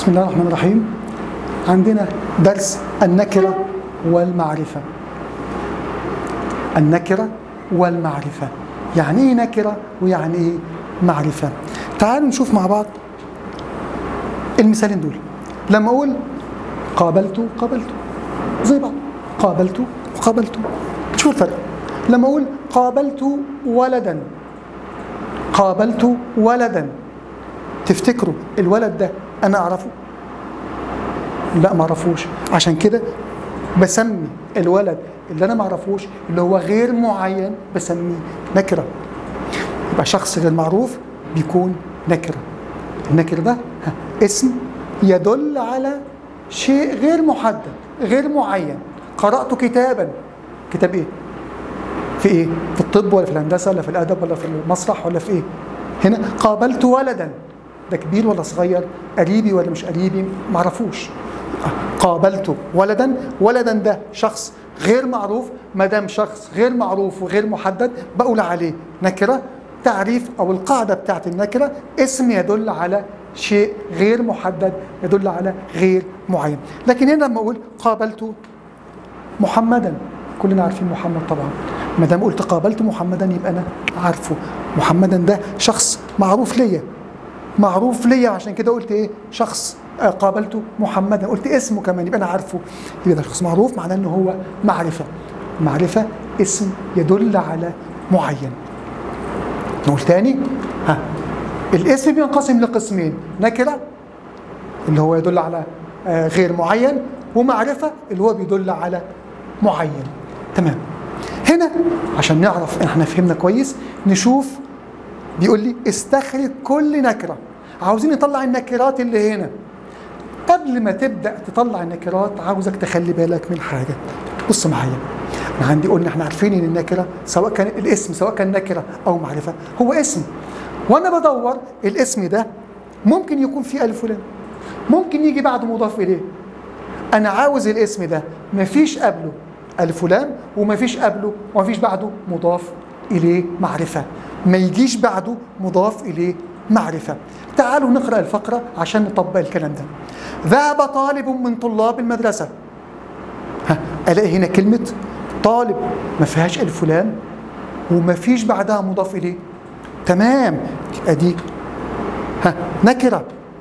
بسم الله الرحمن الرحيم. عندنا درس النكرة والمعرفة. النكرة والمعرفة، يعني ايه نكرة ويعني ايه معرفة؟ تعالوا نشوف مع بعض المثالين دول. لما اقول قابلت زي بعض، قابلت وقابلت، شوف الفرق. لما اقول قابلت ولدا، تفتكروا الولد ده انا اعرفه؟ لا، ما اعرفوش. عشان كده بسمي الولد اللي انا ما اعرفوش اللي هو غير معين بسميه نكره. يبقى شخص غير معروف بيكون نكره. النكره ده اسم يدل على شيء غير محدد غير معين. قرأت كتابا، كتاب ايه؟ في ايه؟ في الطب ولا في الهندسه ولا في الادب ولا في المسرح ولا في ايه؟ هنا قابلت ولدا، ده كبير ولا صغير؟ قريبي ولا مش قريبي؟ معرفوش. قابلت ولدا ده شخص غير معروف. ما دام شخص غير معروف وغير محدد بقول عليه نكره. تعريف او القاعده بتاعت النكره اسم يدل على شيء غير محدد، يدل على غير معين. لكن هنا لما اقول قابلت محمدا، كلنا عارفين محمد طبعا. ما دام قلت قابلت محمدا يبقى انا عارفه. محمدا ده شخص معروف ليا، عشان كده قلت ايه؟ شخص. قابلت محمدا، قلت اسمه كمان يبقى انا عارفه. يبقى ده شخص معروف، معناه ان هو معرفه اسم يدل على معين. نقول تاني، الاسم بينقسم لقسمين: نكره اللي هو يدل على غير معين، ومعرفه اللي هو بيدل على معين. تمام. هنا عشان نعرف احنا فهمنا كويس نشوف. بيقول لي استخرج كل نكره. عاوزين نطلع النكرات اللي هنا. قبل ما تبدا تطلع النكرات عاوزك تخلي بالك من حاجه. بص معايا، انا عندي قلنا احنا عارفين ان النكره سواء كان الاسم سواء كان نكره او معرفه هو اسم، وانا بدور الاسم ده ممكن يكون فيه الف ولام، ممكن يجي بعده مضاف اليه. انا عاوز الاسم ده مفيش قبله الف ولام ومفيش قبله ومفيش بعده مضاف اليه معرفه، ما يجيش بعده مضاف اليه معرفه. تعالوا نقرأ الفقرة عشان نطبق الكلام ده. ذهب طالب من طلاب المدرسة. ألاقي هنا كلمة طالب ما فيهاش ألف ولام وما فيش بعدها مضاف إليه. تمام، يبقى دي نكرة.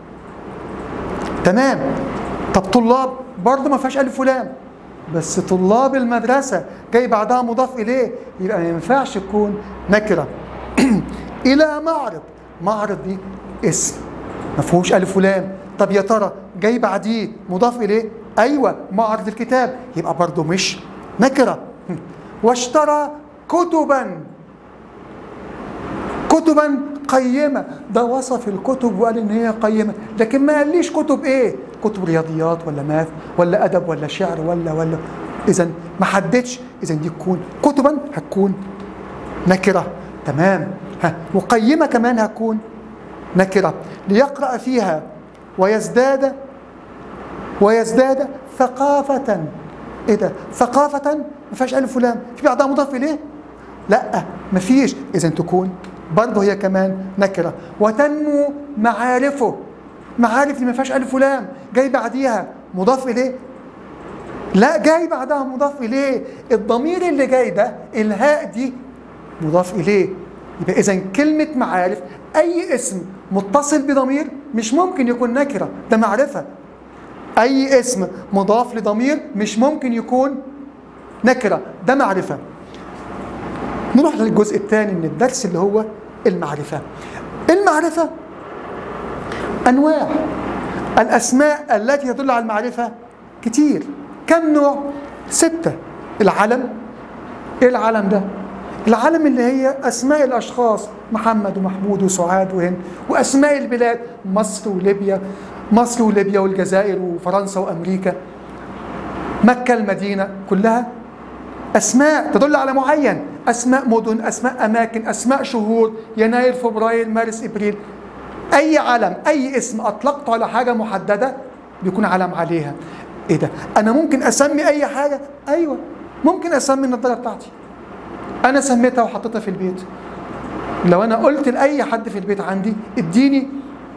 تمام. طب طلاب برضه ما فيهاش ألف ولام، بس طلاب المدرسة جاي بعدها مضاف إليه، يبقى ما ينفعش تكون نكرة. إلى معرض دي اسم ما فيهوش الف ولام. طب يا ترى جاي بعديه مضاف اليه؟ ايوه، معرض الكتاب، يبقى برضه مش نكره. واشترى كتبا قيمه، ده وصف الكتب وقال ان هي قيمه، لكن ما قاليش كتب ايه؟ كتب رياضيات ولا ماث ولا ادب ولا شعر ولا اذا ما حددش. اذا دي تكون كتبا هتكون نكره. تمام. وقيمه كمان هتكون نكرة. ليقرأ فيها ويزداد ثقافة. ايه ده؟ ثقافة ما فيهاش ألف ولام، في بعدها مضاف إليه؟ لا، ما فيش. إذا تكون برضه هي كمان نكرة. وتنمو معارف دي ما فيهاش ألف ولام، جاي بعديها مضاف إليه؟ لا، جاي بعدها مضاف إليه. الضمير اللي جاي ده الهاء دي مضاف إليه. يبقى إذا كلمة معارف أي اسم متصل بضمير مش ممكن يكون نكرة، ده معرفة. أي اسم مضاف لضمير مش ممكن يكون نكرة، ده معرفة. نروح للجزء الثاني من الدرس اللي هو المعرفة. المعرفة أنواع. الأسماء التي تدل على المعرفة كتير. كم نوع؟ 6. العلم. إيه العلم ده؟ العلم اللي هي أسماء الأشخاص، محمد ومحمود وسعاد وهند. وأسماء البلاد، مصر وليبيا والجزائر وفرنسا وأمريكا، مكة المدينة، كلها أسماء تدل على معين. أسماء مدن، أسماء أماكن، أسماء شهور، يناير فبراير مارس إبريل. أي علم، أي اسم أطلقته على حاجة محددة بيكون علم عليها. إيه ده؟ أنا ممكن أسمي أي حاجة؟ أيوة، ممكن أسمي النظارة بتاعتي، أنا سميتها وحطيتها في البيت. لو أنا قلت لأي حد في البيت عندي اديني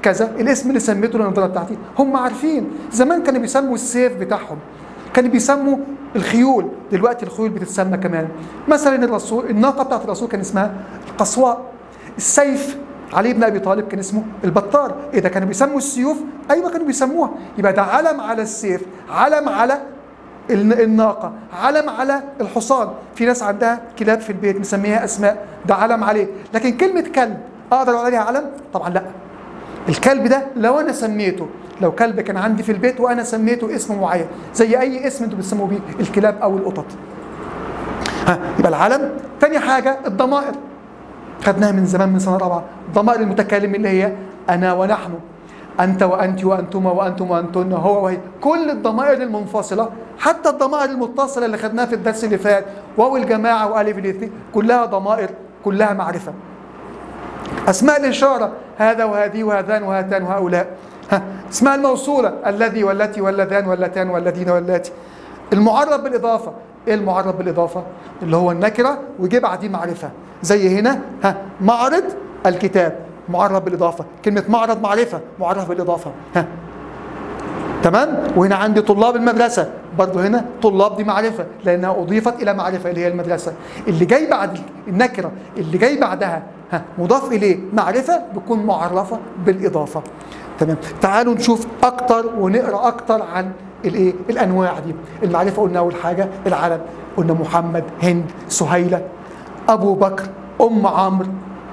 كذا الاسم اللي سميته للنضاره بتاعتي. هم عارفين زمان كانوا بيسموا السيف بتاعهم، كانوا بيسموا الخيول، دلوقتي الخيول بتتسمى كمان. مثلا الرسول الناقه بتاعت الرسول كان اسمها القصواء، السيف علي بن ابي طالب كان اسمه البطار. ايه ده كانوا بيسموا السيوف؟ ايوه كانوا بيسموها. يبقى ده علم على السيف، علم على الناقه، علم على الحصان. في ناس عندها كلاب في البيت مسميها اسماء، ده علم عليه. لكن كلمه كلب اقدر اقول عليها علم؟ طبعا لا. الكلب ده لو انا سميته، لو كلب كان عندي في البيت وانا سميته اسم معين زي اي اسم انتوا بتسموا بيه الكلاب او القطط، يبقى العلم. تاني حاجه الضمائر، خدناها من زمان من سنه رابعه. ضمائر المتكلم اللي هي انا ونحن، انت وانت وانتما وانتم وانتن، هو وهي. كل الضمائر المنفصله، حتى الضمائر المتصله اللي خدناها في الدرس اللي فات، واو الجماعه والف الاثنين، كلها ضمائر، كلها معرفه. اسماء الاشاره هذا وهذه وهذان وهاتان وهؤلاء. اسماء الموصوله الذي والتي واللذان واللتان والذين واللاتي. المعرب بالاضافه، ايه المعرب بالاضافه؟ اللي هو النكره ويجي بعديه معرفه، زي هنا معرض الكتاب معرب بالاضافه، كلمه معرض معرفه معرف بالاضافه. تمام. وهنا عندي طلاب المدرسه، برضه هنا طلاب دي معرفه لانها اضيفت الى معرفه اللي هي المدرسه. اللي جاي بعد النكره اللي جاي بعدها مضاف اليه معرفه بتكون معرفه بالاضافه. تمام. تعالوا نشوف اكتر ونقرا اكتر عن الايه الانواع دي. المعرفه قلنا اول حاجه العلم، قلنا محمد، هند، سهيله، ابو بكر، ام عمرو،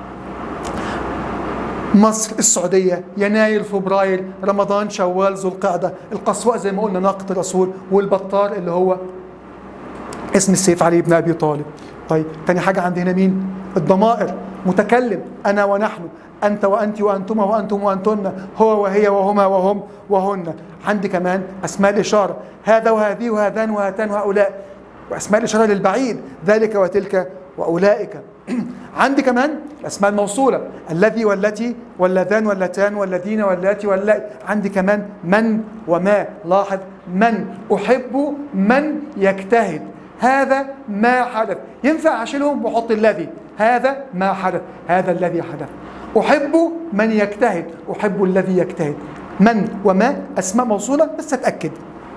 مصر، السعوديه، يناير، فبراير، رمضان، شوال، ذو القعده. القصواء زي ما قلنا ناقه الرسول، والبطار اللي هو اسم السيف علي بن ابي طالب. طيب تاني حاجه عندنا مين؟ الضمائر. متكلم انا ونحن، انت وانت وانتما وانتم وانتن، هو وهي وهما وهم وهن. عندي كمان اسماء الاشاره، هذا وهذه وهذان وهاتان وهؤلاء. واسماء الاشاره للبعيد، ذلك وتلك واولئك. عندي كمان الاسماء الموصوله، الذي والتي واللذان واللتان والذين واللاتي واللائي. عندي كمان من وما. لاحظ من احب من يجتهد، هذا ما حدث، ينفع اشيلهم واحط الذي، هذا ما حدث، هذا الذي حدث. احب من يجتهد، احب الذي يجتهد. من وما اسماء موصوله بس اتاكد.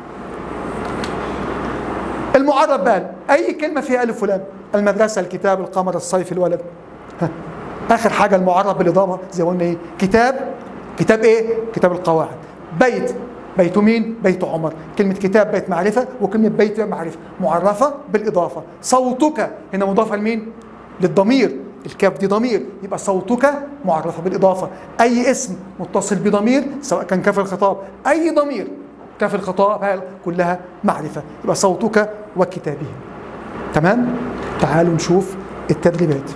المعرب بقى اي كلمه فيها الف ولام، المدرسه، الكتاب، القمر، الصيف، الولد. اخر حاجه المعرب بالاضافه زي ما قلنا ايه؟ كتاب، كتاب ايه؟ كتاب القواعد. بيت، بيت مين؟ بيت عمر. كلمه كتاب بيت معرفه، وكلمه بيت معرفه معرفه بالاضافه. صوتك هنا مضافه لمين؟ للضمير، الكاف دي ضمير، يبقى صوتك معرفه بالاضافه. اي اسم متصل بضمير سواء كان كاف الخطاب، اي ضمير كاف الخطاب كلها معرفه، يبقى صوتك وكتابه. تمام؟ تعالوا نشوف التدريبات.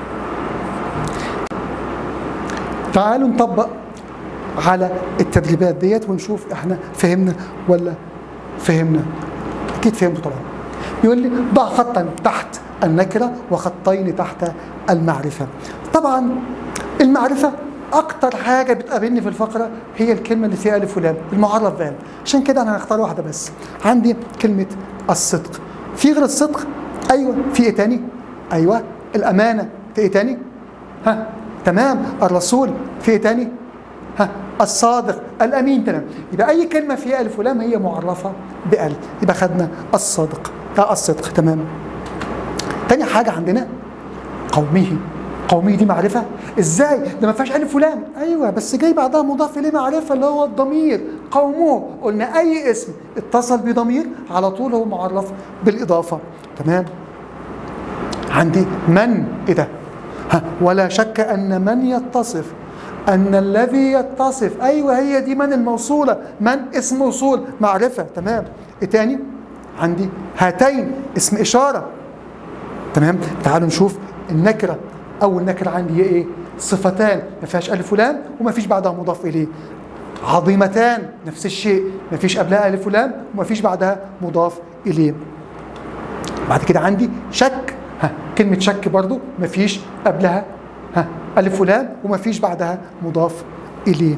تعالوا نطبق على التدريبات ديت ونشوف احنا فهمنا ولا فهمنا. اكيد فهمتوا طبعا. يقول لي ضع خطا تحت النكره وخطين تحت المعرفه. طبعا المعرفه اكتر حاجه بتقابلني في الفقره هي الكلمه اللي فيها الف ولام، المعرف بها. عشان كده انا هختار واحده بس. عندي كلمه الصدق. في غير الصدق؟ ايوه. في ايه تاني؟ ايوه الامانه. في ايه تاني؟ تمام. الرسول. في ايه تاني؟ الصادق، الامين. تمام. يبقى اي كلمه فيها الف ولام هي معرفه بال، يبقى خدنا الصادق، الصدق. تمام. تاني حاجه عندنا قومه. قومه دي معرفه ازاي؟ ده ما فيهاش الف ولام. ايوه بس جاي بعدها مضاف اليه معرفه اللي هو الضمير. قومه قلنا اي اسم اتصل بضمير على طول هو معرف بالاضافه. تمام. عندي من. ايه ده؟ ولا شك ان من يتصف، ان الذي يتصف. ايوه هي دي من الموصوله. من اسم موصول معرفه. تمام. ايه تاني؟ عندي هاتين اسم اشاره. تمام. تعالوا نشوف النكره. اول نكره عندي هي ايه؟ صفتان ما فيهاش الف ولام وما فيش بعدها مضاف اليه. عظيمتان نفس الشيء، ما فيش قبلها الف ولام وما فيش بعدها مضاف اليه. بعد كده عندي شك. كلمه شك برضو ما فيش قبلها الف ولام وما فيش بعدها مضاف اليه.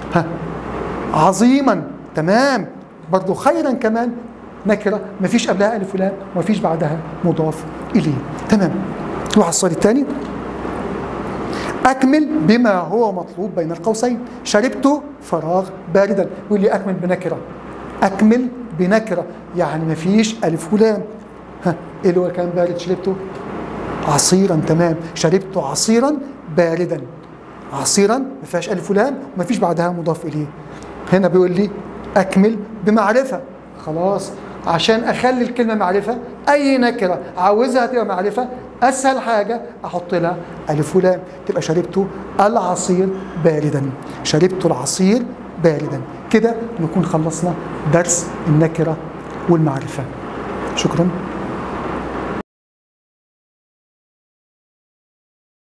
عظيما. تمام. برضو خيرا كمان نكره ما فيش قبلها الف ولام وما فيش بعدها مضاف اليه. تمام. نروح على السؤال الثاني. أكمل بما هو مطلوب بين القوسين. شربت فراغ باردا، يقول لي أكمل بنكرة. أكمل بنكرة يعني مفيش ألف ولام. ها إيه اللي هو كان بارد شربته؟ عصيرا. تمام، شربت عصيرا باردا. عصيرا ما فيهاش ألف ولام وما فيش بعدها مضاف إليه. هنا بيقول لي أكمل بمعرفة. خلاص، عشان أخلي الكلمة معرفة أي نكرة عاوزها تبقى معرفة أسهل حاجة أحط لها ألف ولام، تبقى شربت العصير باردا. شربت العصير باردا. كده نكون خلصنا درس النكرة والمعرفة. شكرا.